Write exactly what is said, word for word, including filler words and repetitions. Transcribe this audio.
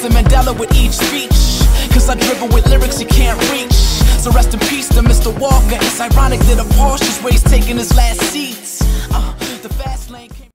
Nelson Mandela with each speech, cause I dribble with lyrics you can't reach. So rest in peace to Mister Walker. It's ironic that a Porsche's where he's taking his last seats. uh, The fast lane